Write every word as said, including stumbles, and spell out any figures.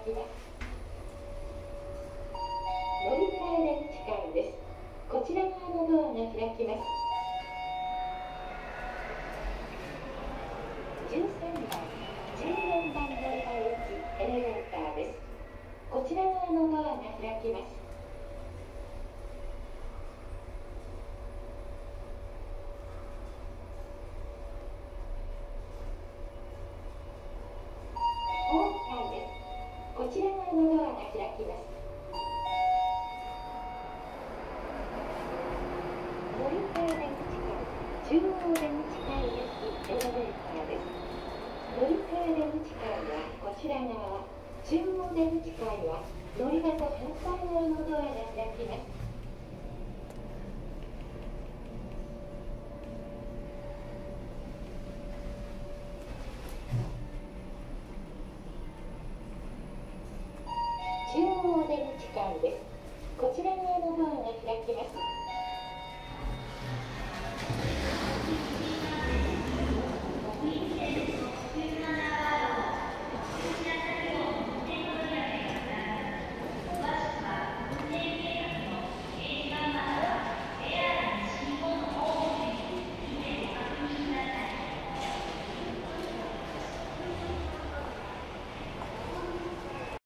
きます。乗り換え電池間です。こちら側のドアが開きます。じゅうさんばん、じゅうよんばん乗り場行きエレベーターです。こちら側のドアが開きます。ホーム階です。こちら側のドアが開きます。乗り換え電池間、中央電池間行きエレベーターです。乗り換え電池間はこちら側、中央電池間は乗り場と反対側のドアが開きます。中央電池間です。こちら側のドアが開きます。